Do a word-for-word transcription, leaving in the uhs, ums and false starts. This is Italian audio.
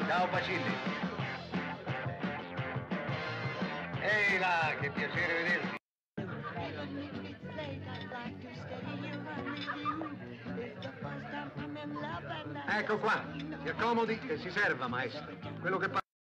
Ciao Bacilli. Ehi là, che piacere vederti. Ecco qua, si accomodi e si serva, maestro. Quello che